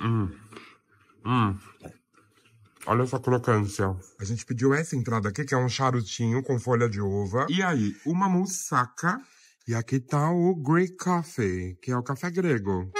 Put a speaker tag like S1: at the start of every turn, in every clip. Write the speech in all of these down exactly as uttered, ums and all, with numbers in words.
S1: Hum. Hum. Olha essa crocância. A gente pediu essa entrada aqui, que é um charutinho com folha de uva. E aí, uma moussaka. E aqui tá o Greek Coffee, que é o café grego.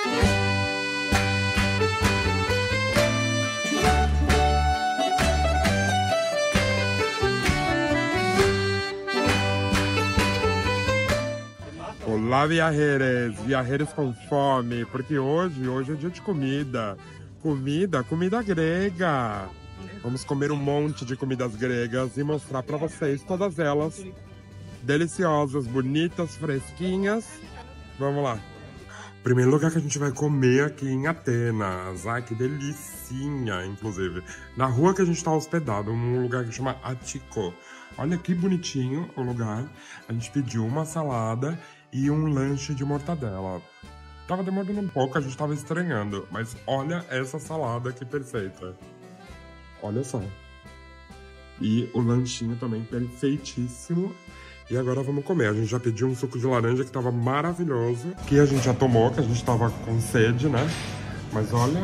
S1: Olá, viajeros, viajeros com fome, porque hoje, hoje é dia de comida. Comida, comida grega. Vamos comer um monte de comidas gregas e mostrar pra vocês todas elas. Deliciosas, bonitas, fresquinhas. Vamos lá. Primeiro lugar que a gente vai comer aqui em Atenas. Ai, que delicinha, inclusive. Na rua que a gente tá hospedado, num lugar que chama Atiko. Olha que bonitinho o lugar. A gente pediu uma salada e um lanche de mortadela. Tava demorando um pouco, a gente tava estranhando. Mas olha essa salada que perfeita. Olha só. E o lanchinho também perfeitíssimo. E agora vamos comer. A gente já pediu um suco de laranja que tava maravilhoso. Que a gente já tomou, que a gente tava com sede, né? Mas olha...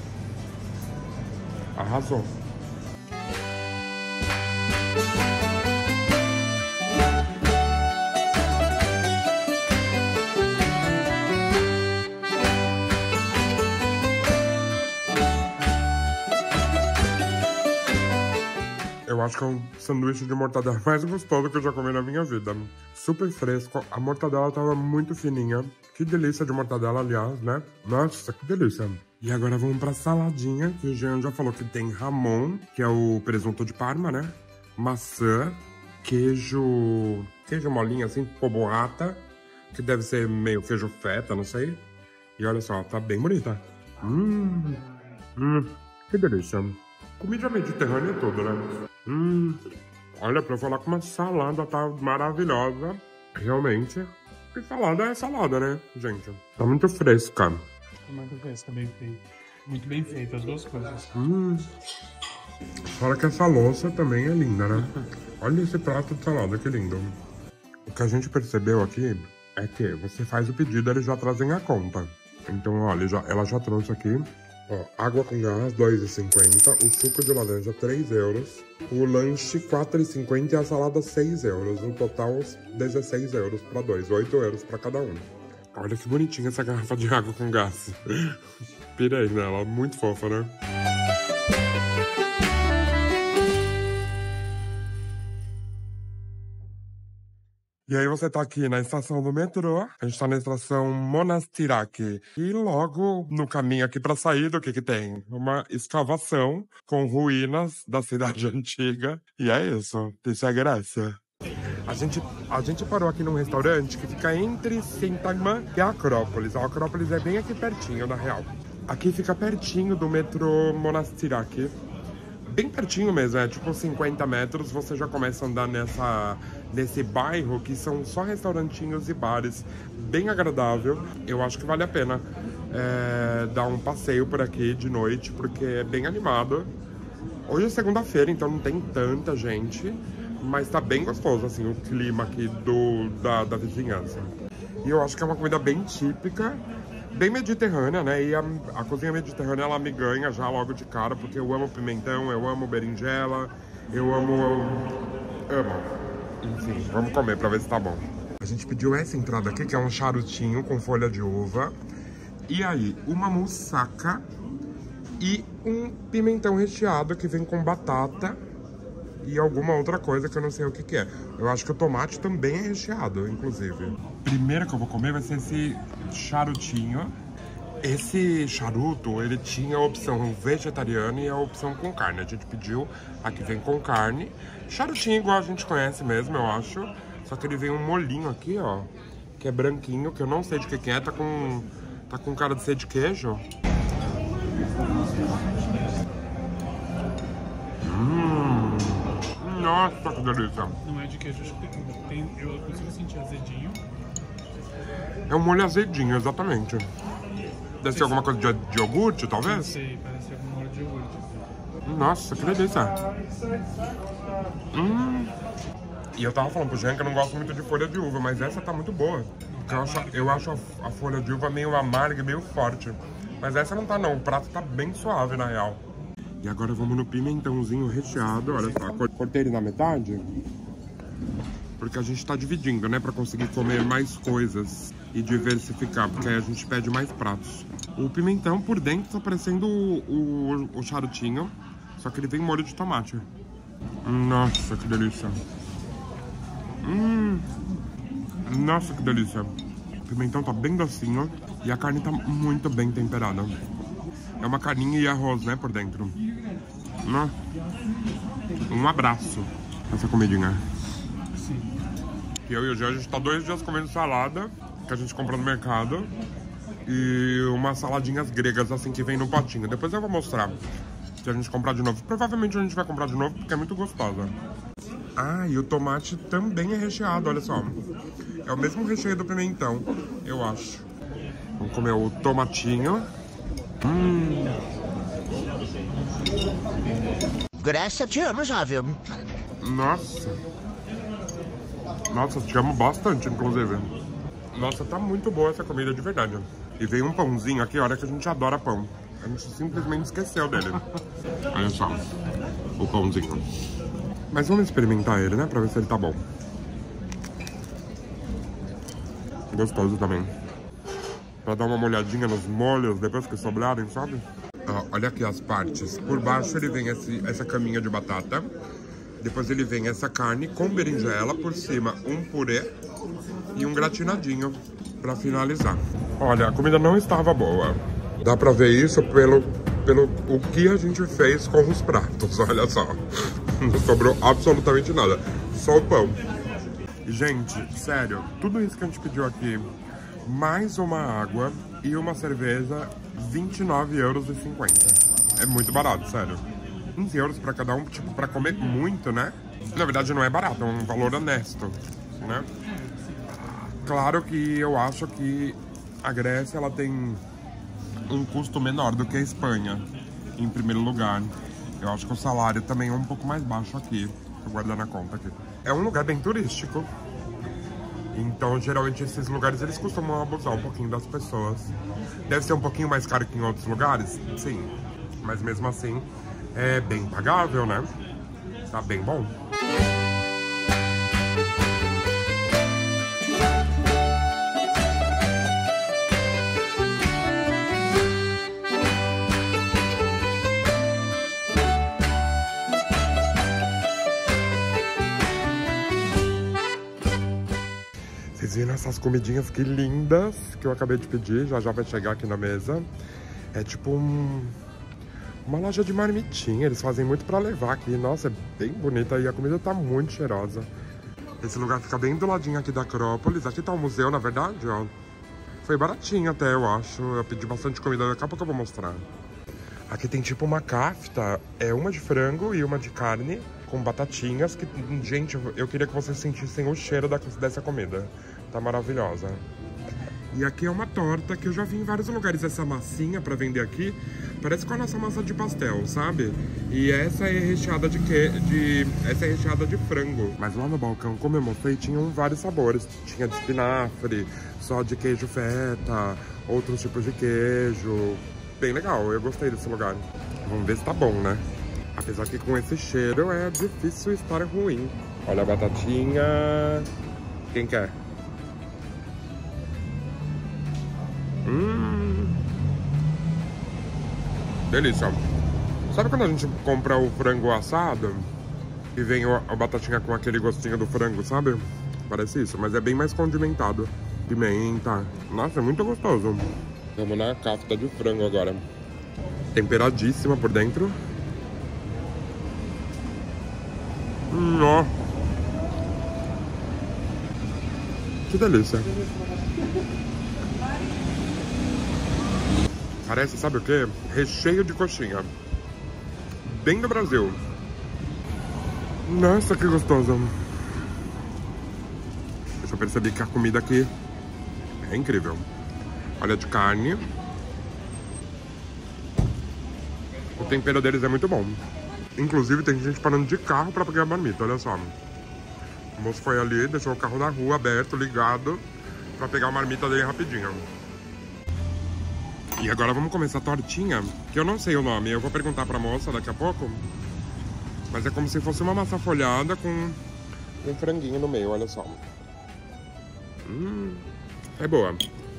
S1: arrasou. Eu acho que é um sanduíche de mortadela mais gostoso que eu já comi na minha vida. Super fresco, a mortadela tava muito fininha. Que delícia de mortadela, aliás, né? Nossa, que delícia. E agora vamos pra saladinha, que o Jean já falou que tem ramon, que é o presunto de Parma, né? Maçã, queijo... queijo molinho assim, borrata, que deve ser meio queijo feta, não sei. E olha só, tá bem bonita. Hum, hum, que delícia. Comida mediterrânea toda, né? Hum, olha, pra falar com uma salada, tá maravilhosa. Realmente. Porque salada é salada, né, gente? Tá muito fresca.
S2: Tá muito fresca, bem feito. Muito bem feito, as duas coisas.
S1: Hum. Fora que essa louça também é linda, né? Olha esse prato de salada, que lindo. O que a gente percebeu aqui é que você faz o pedido, eles já trazem a conta. Então, olha, já, ela já trouxe aqui. Ó, água com gás, dois reais e cinquenta. O suco de laranja, três euros. O lanche, quatro reais e cinquenta. E a salada, seis euros. No total, dezesseis euros para dois. oito euros para cada um. Olha que bonitinha essa garrafa de água com gás. Pirei nela, muito fofa, né? E aí você tá aqui na estação do metrô, a gente tá na estação Monastiraki. E logo no caminho aqui pra saída, o que que tem? Uma escavação com ruínas da cidade antiga. E é isso, isso é Grécia. A gente, a gente parou aqui num restaurante que fica entre Sintagma e a Acrópolis. A Acrópolis é bem aqui pertinho, na real. Aqui fica pertinho do metrô Monastiraki. Bem pertinho mesmo, é tipo cinquenta metros, você já começa a andar nessa, nesse bairro que são só restaurantinhos e bares, bem agradável. Eu acho que vale a pena é, dar um passeio por aqui de noite, porque é bem animado. Hoje é segunda-feira, então não tem tanta gente, mas tá bem gostoso assim o clima aqui do, da, da vizinhança. E eu acho que é uma comida bem típica, bem mediterrânea, né? E a, a cozinha mediterrânea, ela me ganha já logo de cara, porque eu amo pimentão, eu amo berinjela, eu amo... Eu amo. Enfim, vamos comer pra ver se tá bom. A gente pediu essa entrada aqui, que é um charutinho com folha de uva. E aí, uma moussaka e um pimentão recheado que vem com batata e alguma outra coisa que eu não sei o que que é. Eu acho que o tomate também é recheado, inclusive. Primeiro que eu vou comer vai ser esse charutinho. Esse charuto, ele tinha a opção vegetariana e a opção com carne. A gente pediu, aqui vem com carne. Charutinho igual a gente conhece mesmo, eu acho. Só que ele vem um molinho aqui, ó, que é branquinho, que eu não sei de que que é. Tá com, tá com cara de ser de queijo. Hum... Nossa, que delícia.
S2: Não é de queijo, acho que tem, eu consigo sentir azedinho.
S1: É um molho azedinho, exatamente. Deve ser alguma coisa de, de iogurte, talvez?
S2: Não sei, parece algum molho de iogurte.
S1: Nossa, que delícia. Hum. E eu tava falando pro Jean que eu não gosto muito de folha de uva, mas essa tá muito boa. Eu acho, eu acho a, a folha de uva meio amarga e meio forte. Mas essa não tá não, o prato tá bem suave na real. E agora vamos no pimentãozinho recheado, olha só, cortei ele na metade. Porque a gente tá dividindo, né, pra conseguir comer mais coisas e diversificar, porque aí a gente pede mais pratos. O pimentão por dentro tá parecendo o, o, o charutinho, só que ele tem molho de tomate. Nossa, que delícia. Hum, nossa, que delícia. O pimentão tá bem docinho e a carne tá muito bem temperada. É uma carninha e arroz, né, por dentro. Um abraço essa comidinha.
S2: Sim.
S1: Eu e o Jean, a gente tá dois dias comendo salada, que a gente comprou no mercado. E umas saladinhas gregas, assim, que vem no potinho. Depois eu vou mostrar se a gente comprar de novo. Provavelmente a gente vai comprar de novo, porque é muito gostosa. Ah, e o tomate também é recheado, olha só. É o mesmo recheio do pimentão, eu acho. Vamos comer o tomatinho. Hum.
S3: Graça te amo, jovem.
S1: Nossa. Nossa, te amo bastante, inclusive. Nossa, tá muito boa essa comida de verdade. E veio um pãozinho aqui, olha que a gente adora pão. A gente simplesmente esqueceu dele. Olha só, o pãozinho. Mas vamos experimentar ele, né? Pra ver se ele tá bom. Gostoso também. Pra dar uma molhadinha nos molhos depois que sobrarem, sabe? Ó, olha aqui as partes. Por baixo ele vem esse, essa caminha de batata. Depois ele vem essa carne com berinjela. Por cima um purê e um gratinadinho pra finalizar. Olha, a comida não estava boa. Dá pra ver isso pelo, pelo o que a gente fez com os pratos, olha só. Não sobrou absolutamente nada, só o pão. Gente, sério, tudo isso que a gente pediu aqui, mais uma água e uma cerveja, vinte e nove euros e cinquenta. É muito barato, sério. quinze euros pra cada um, tipo, pra comer muito, né? Na verdade não é barato, é um valor honesto, né? Claro que eu acho que a Grécia, ela tem um custo menor do que a Espanha, em primeiro lugar. Eu acho que o salário também é um pouco mais baixo aqui. Vou guardar na conta aqui. É um lugar bem turístico. Então, geralmente, esses lugares, eles costumam abusar um pouquinho das pessoas. Deve ser um pouquinho mais caro que em outros lugares? Sim. Mas mesmo assim, é bem pagável, né? Tá bem bom. Vocês viram essas comidinhas que lindas que eu acabei de pedir? Já já vai chegar aqui na mesa. É tipo um, uma loja de marmitinha. Eles fazem muito pra levar aqui. Nossa, é bem bonita e a comida tá muito cheirosa. Esse lugar fica bem do ladinho aqui da Acrópolis. Aqui tá o museu, na verdade, ó. Foi baratinho até, eu acho. Eu pedi bastante comida, daqui a pouco eu vou mostrar. Aqui tem tipo uma kafta. É uma de frango e uma de carne com batatinhas. Que, gente, eu queria que vocês sentissem o cheiro da, dessa comida. Tá maravilhosa. E aqui é uma torta que eu já vi em vários lugares. Essa massinha pra vender aqui parece com a nossa massa de pastel, sabe? E essa é recheada de que de essa é recheada de frango. Mas lá no balcão, como eu mostrei, tinham vários sabores. Tinha de espinafre, só de queijo feta, outros tipos de queijo. Bem legal, eu gostei desse lugar. Vamos ver se tá bom, né? Apesar que com esse cheiro é difícil estar ruim. Olha a batatinha. Quem quer? Hum. Delícia. Sabe quando a gente compra o frango assado e vem a batatinha com aquele gostinho do frango, sabe? Parece isso, mas é bem mais condimentado. Pimenta. Nossa, é muito gostoso. Vamos na kafta de frango agora. Temperadíssima por dentro. Hum, ó. Que delícia. Parece, sabe o quê? Recheio de coxinha. Bem do Brasil. Nossa, que gostoso. Eu percebi que a comida aqui é incrível. Olha, de carne. O tempero deles é muito bom. Inclusive, tem gente parando de carro pra pegar a marmita, olha só. O moço foi ali, deixou o carro na rua aberto, ligado, pra pegar a marmita dele rapidinho. E agora vamos comer essa tortinha, que eu não sei o nome. Eu vou perguntar pra moça daqui a pouco. Mas é como se fosse uma massa folhada com um franguinho no meio, olha só. Hum, é boa.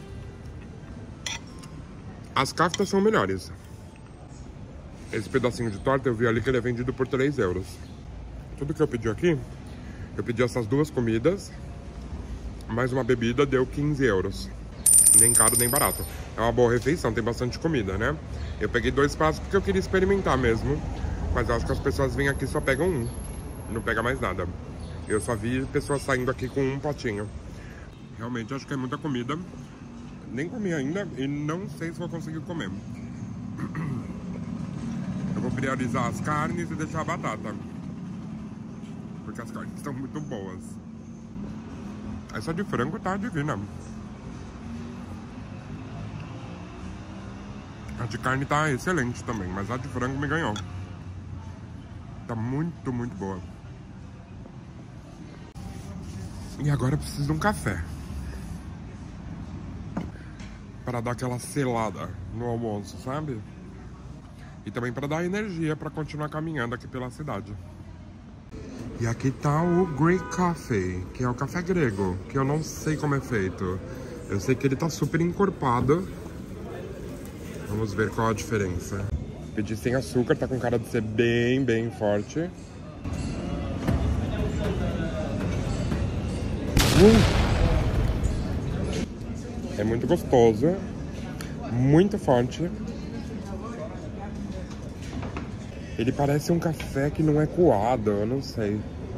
S1: As kaftas são melhores. Esse pedacinho de torta eu vi ali que ele é vendido por três euros. Tudo que eu pedi aqui, eu pedi essas duas comidas, mais uma bebida, deu quinze euros. Nem caro, nem barato. É uma boa refeição, tem bastante comida, né? Eu peguei dois pratos porque eu queria experimentar mesmo. Mas eu acho que as pessoas vêm aqui e só pegam um. Não pega mais nada. Eu só vi pessoas saindo aqui com um potinho. Realmente, acho que é muita comida. Nem comi ainda e não sei se vou conseguir comer. Eu vou priorizar as carnes e deixar a batata. Porque as carnes estão muito boas. Essa de frango tá divina. A de carne tá excelente também, mas a de frango me ganhou. Tá muito, muito boa. E agora eu preciso de um café. Para dar aquela selada no almoço, sabe? E também para dar energia para continuar caminhando aqui pela cidade. E aqui tá o Greek Coffee, que é o café grego, que eu não sei como é feito. Eu sei que ele tá super encorpado. Vamos ver qual a diferença. Pedi sem açúcar, tá com cara de ser bem, bem forte. Hum. É muito gostoso, muito forte. Ele parece um café que não é coado, eu não sei.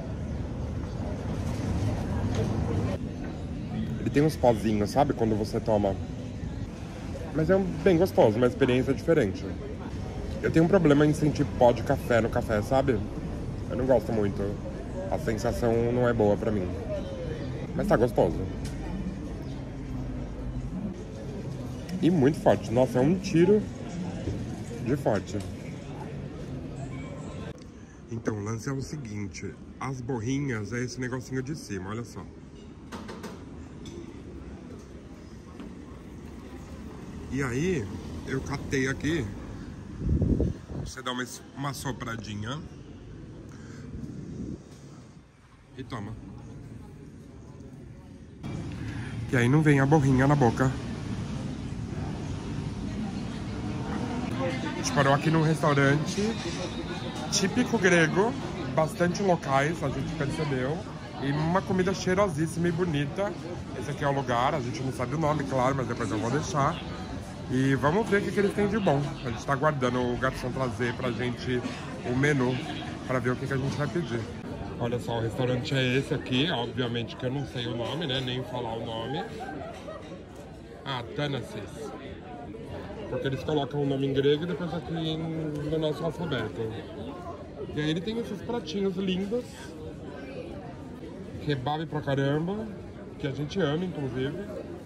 S1: Ele tem uns pozinhos, sabe? Quando você toma. Mas é bem gostoso, uma experiência diferente. Eu tenho um problema em sentir pó de café no café, sabe? Eu não gosto muito. A sensação não é boa pra mim. Mas tá gostoso. E muito forte. Nossa, é um tiro de forte. Então, o lance é o seguinte. As borrinhas é esse negocinho de cima, olha só. E aí, eu catei aqui. Você dá uma, uma sopradinha. E toma. E aí não vem a borrinha na boca. A gente parou aqui num restaurante típico grego, bastante locais, a gente percebeu. E uma comida cheirosíssima e bonita. Esse aqui é o lugar, a gente não sabe o nome, claro, mas depois eu vou deixar. E vamos ver o que, que eles têm de bom. A gente tá aguardando o garçom trazer pra gente o menu, pra ver o que, que a gente vai pedir. Olha só, o restaurante é esse aqui, obviamente que eu não sei o nome, né, nem falar o nome. Ah, Thanasis. Porque eles colocam o nome em grego e depois aqui no nosso alfabeto. E aí ele tem esses pratinhos lindos. Kebab pra caramba, que a gente ama, inclusive.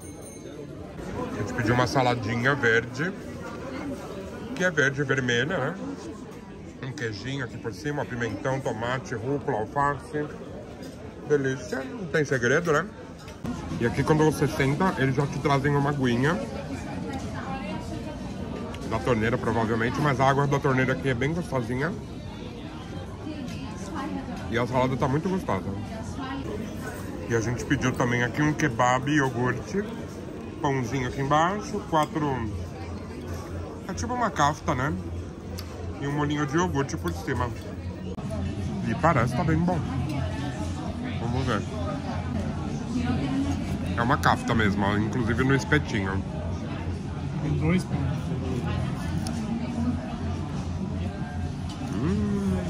S1: A gente pediu uma saladinha verde, que é verde e vermelha, né? Um queijinho aqui por cima, pimentão, tomate, rúcula, alface. Delícia, não tem segredo, né? E aqui quando você senta, eles já te trazem uma aguinha. Da torneira, provavelmente, mas a água da torneira aqui é bem gostosinha. E a salada tá muito gostosa. E a gente pediu também aqui um kebab e iogurte. Pãozinho aqui embaixo, quatro... É tipo uma kafta, né? E um molhinho de iogurte por cima. E parece tá bem bom. Vamos ver. É uma kafta mesmo, ó, inclusive no espetinho.
S2: Tem dois pães.
S1: Hum.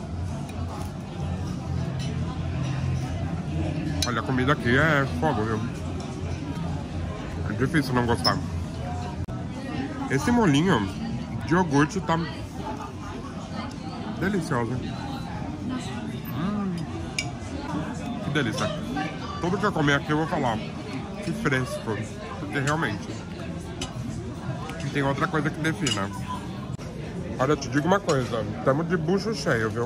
S1: Olha, a comida aqui é fogo, viu? É difícil não gostar. Esse molhinho de iogurte tá delicioso. Hum. Que delícia. Tudo que eu comer aqui eu vou falar. Que fresco. Porque realmente. E tem outra coisa que defina. Olha, eu te digo uma coisa. Estamos de bucho cheio, viu?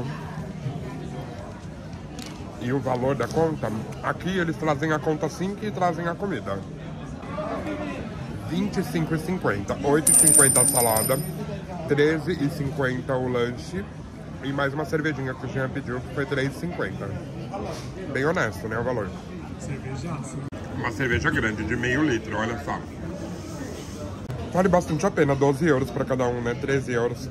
S1: E o valor da conta, aqui eles trazem a conta assim que trazem a comida. vinte e cinco reais e cinquenta centavos. oito reais e cinquenta centavos a salada, treze reais e cinquenta centavos o lanche. E mais uma cervejinha que o Jean pediu, que foi três reais e cinquenta centavos. Bem honesto, né, o valor.
S2: Cervejaça.
S1: Uma cerveja grande, de meio litro, olha só. Vale bastante a pena, doze euros para cada um, né? treze euros.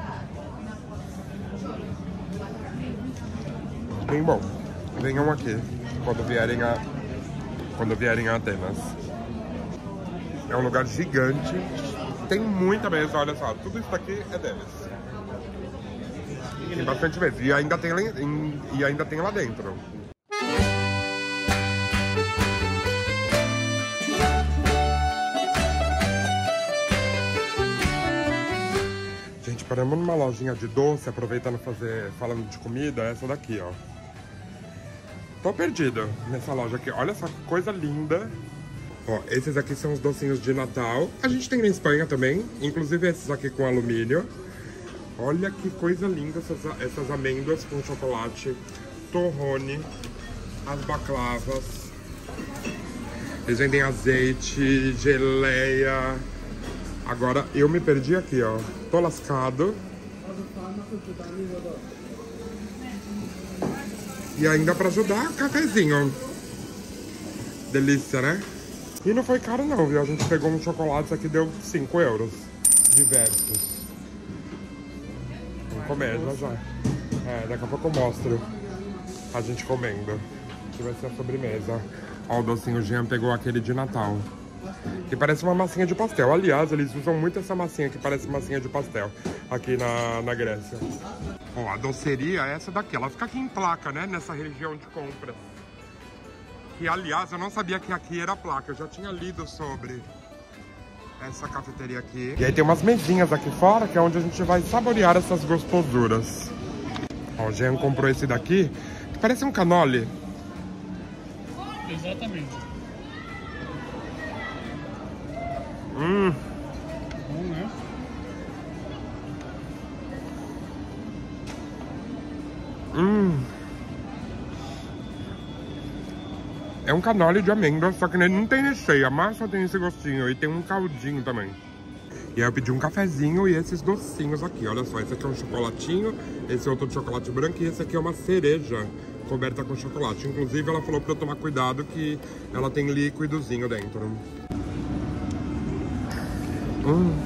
S1: Bem bom. Venham aqui quando vierem a, quando vierem a Atenas. É um lugar gigante. Tem muita mesa, olha só. Tudo isso daqui é deles. Tem bastante mesa. E ainda tem, e ainda tem lá dentro. Gente, paramos numa lojinha de doce, aproveitando fazer, falando de comida, essa daqui, ó. Tô perdido nessa loja aqui. Olha só que coisa linda. Ó, esses aqui são os docinhos de Natal. A gente tem na Espanha também, inclusive esses aqui com alumínio. Olha que coisa linda essas, essas amêndoas com chocolate, torrone, as baclavas. Eles vendem azeite, geleia. Agora eu me perdi aqui, ó. Tô lascado. E ainda pra ajudar, cafezinho. Delícia, né? E não foi caro não, viu? A gente pegou um chocolate, isso aqui deu cinco euros. Diversos. Vamos comer já já. É, daqui a pouco eu mostro a gente comendo. Que vai ser a sobremesa. Ó, o docinho Jean pegou aquele de Natal. Que parece uma massinha de pastel. Aliás, eles usam muito essa massinha que parece massinha de pastel aqui na, na Grécia. Ó, a doceria é essa daqui. Ela fica aqui em placa, né? Nessa região de compras. Que, aliás, eu não sabia que aqui era placa. Eu já tinha lido sobre essa cafeteria aqui. E aí tem umas mesinhas aqui fora, que é onde a gente vai saborear essas gostosuras. Ó, o Jean comprou esse daqui, que parece um cannoli.
S2: Exatamente.
S1: Hum.
S2: Bom, né?
S1: Hum. É um cannoli de amêndoas, só que ele não tem recheio. A massa tem esse gostinho e tem um caldinho também. E aí eu pedi um cafezinho e esses docinhos aqui. Olha só, esse aqui é um chocolatinho, esse é outro de chocolate branco e esse aqui é uma cereja coberta com chocolate. Inclusive ela falou pra eu tomar cuidado que ela tem líquidozinho dentro. Hum.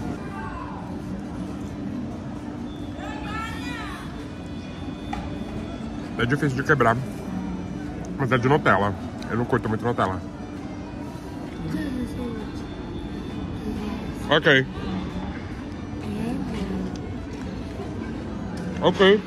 S1: É difícil de quebrar, mas é de Nutella. Eu não curto muito Nutella. Ok. Ok.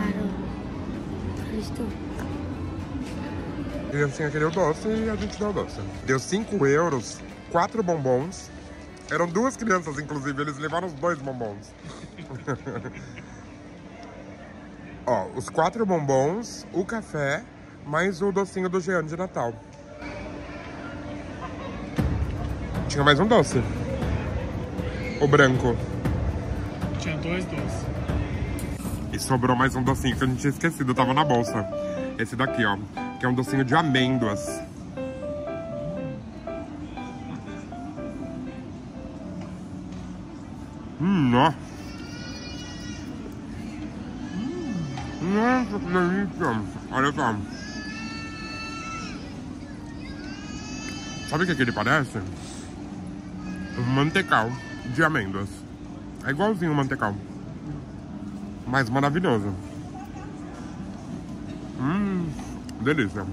S1: A criancinha queria o doce e a gente deu o doce. Deu cinco euros, quatro bombons. Eram duas crianças, inclusive, eles levaram os dois bombons. Ó, os quatro bombons, o café, mais o docinho do Jean de Natal. Tinha mais um doce. O branco.
S2: Tinha dois doces.
S1: E sobrou mais um docinho que a gente tinha esquecido, tava na bolsa. Esse daqui, ó, que é um docinho de amêndoas. Hum, ó. Nossa, que delícia. Olha só. Sabe o que, que ele parece? Um mantecal de amêndoas. É igualzinho o mantecal. Mas maravilhoso. Hum, delícia.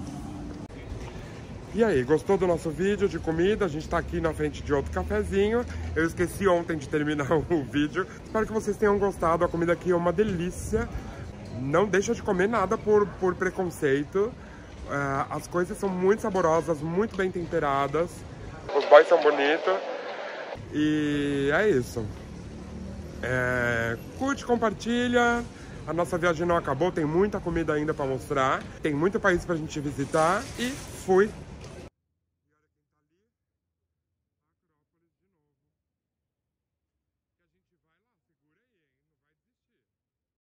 S1: E aí, gostou do nosso vídeo de comida? A gente tá aqui na frente de outro cafezinho. Eu esqueci ontem de terminar o vídeo. Espero que vocês tenham gostado. A comida aqui é uma delícia. Não deixa de comer nada por, por preconceito. Uh, as coisas são muito saborosas, muito bem temperadas. Os boys são bonitos. E é isso. É, curte, compartilha. A nossa viagem não acabou, tem muita comida ainda pra mostrar. Tem muito país pra gente visitar. E fui!